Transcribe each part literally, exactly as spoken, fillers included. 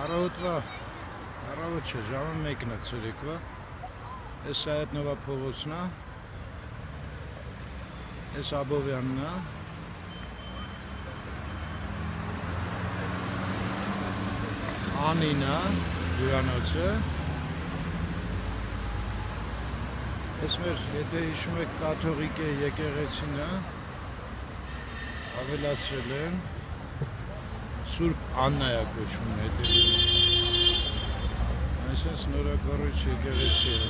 Առավոտվա առավոտ չէ, ժամը մեկն է ցերեկվա։ Այս Yerevan փողոցն է։ Այս Abovyanն է։ Անին է հյուրանոցը։ Այս մեր, եթե հիշում եք, կաթողիկ է եկեղեցին է, ավելացրել են, Սուրբ Աննա է կոչվում հետևում։ Այսպես նորակառույց եկեղեցի է։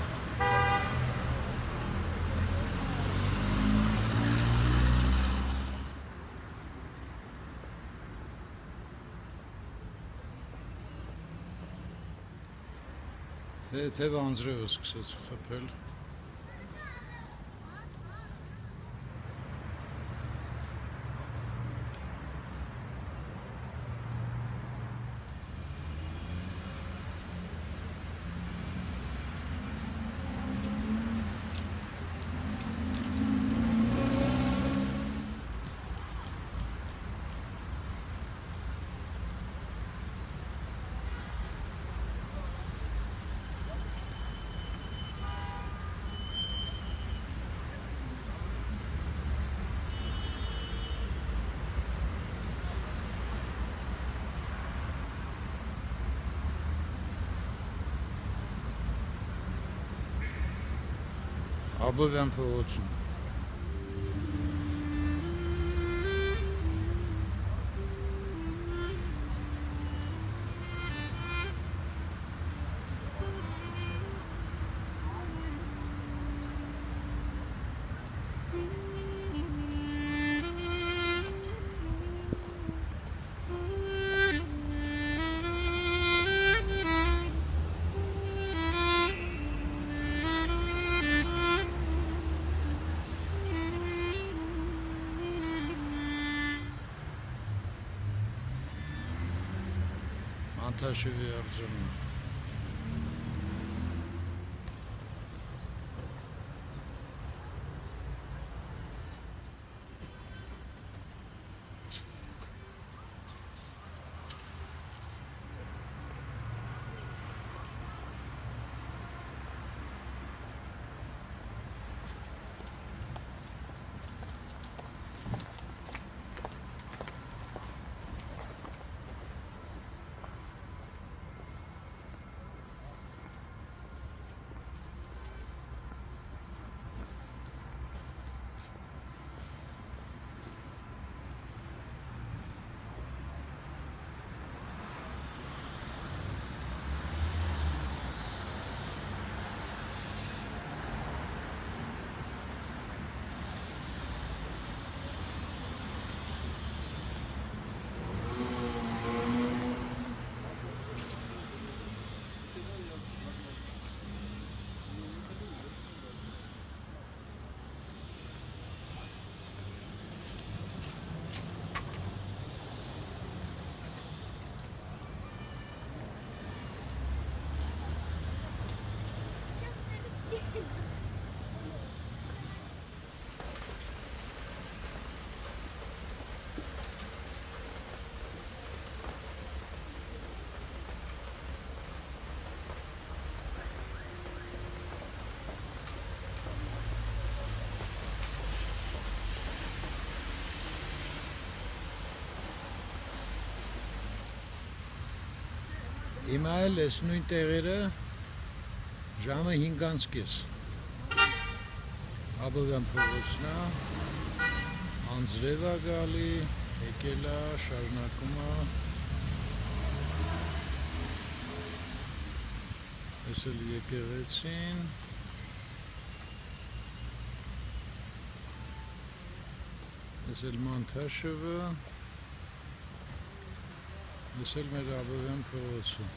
Թեթև անձրևը սկսեց խփել։ Abovyan փողոցում։ Անտաշևի արձանը։ Հիմա էլ ես նույն տեղերը ժամը հինգ կես Abovyan փողոցն է, անձրև է գալի, եկել է, շարունակում է։ Այս էլ եկեղեցին։ Այս էլ Մանթաշևը։ Այս էլ մեր Abovyan փողոցը։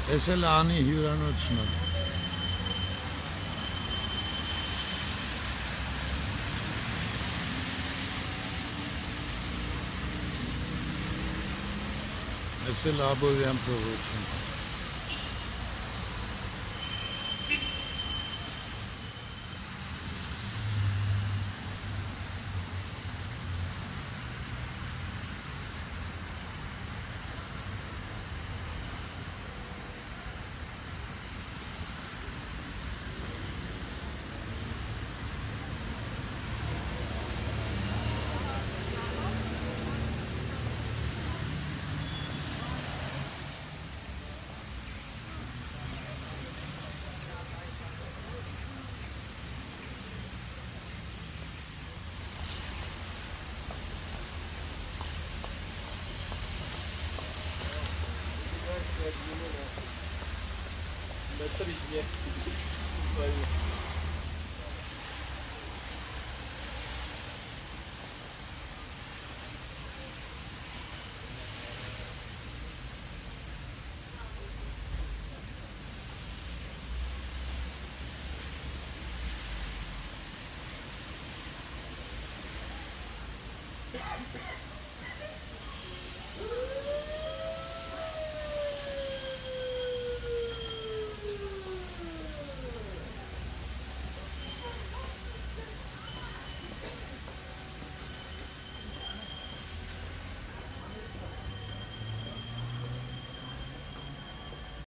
ეს էլ ანი հյուրանոցն է։ Այս էլ Abovyan փողոցն է։ На три дня.